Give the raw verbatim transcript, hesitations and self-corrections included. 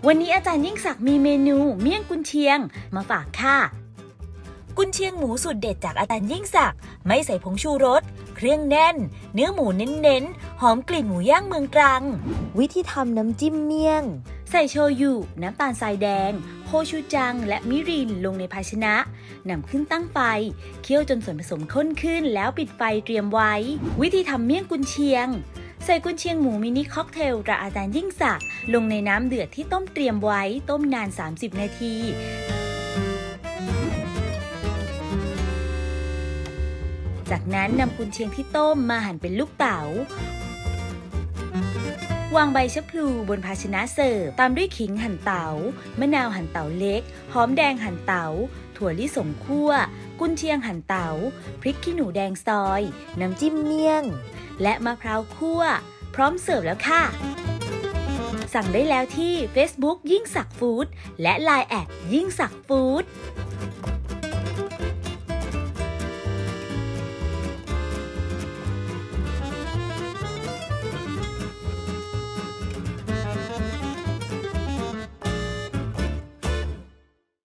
วันนี้อาจารย์ยิ่งศักดิ์มีเมนูเมี่ยงกุนเชียงมาฝากค่ะกุนเชียงหมูสูตรเด็ดจากอาจารย์ยิ่งศักดิ์ไม่ใส่ผงชูรสเครื่องแน่นเนื้อหมูเน้นๆหอมกลิ่นหมูย่างเมืองตรังวิธีทำน้ำจิ้มเมี่ยงใส่โชยุน้ำตาลทรายแดงโคชูจังและมิรินลงในภาชนะนำขึ้นตั้งไฟเคี่ยวจนส่วนผสมข้นขึ้นแล้วปิดไฟเตรียมไว้วิธีทำเมี่ยงกุนเชียงใส่กุนเชียงหมูมินิค็อกเทลตราอาจารย์ยิ่งศักดิ์ลงในน้ำเดือดที่ต้มเตรียมไว้ต้มนานสามสิบนาทีจากนั้นนำกุนเชียงที่ต้มมาหั่นเป็นลูกเต๋าวางใบชะพลูบนภาชนะเสิร์ฟตามด้วยขิงหั่นเต๋ามะนาวหั่นเต๋าเล็กหอมแดงหั่นเต๋าถั่วลิสงคั่วกุนเชียงหั่นเต๋าพริกขี้หนูแดงซอยน้ำจิ้มเมี่ยงและมะพร้าวคั่วพร้อมเสิร์ฟแล้วค่ะสั่งได้แล้วที่ Facebook ยิ่งศักดิ์ฟู้ดและ ไลน์ แอทยิ่งศักดิ์ฟู้ด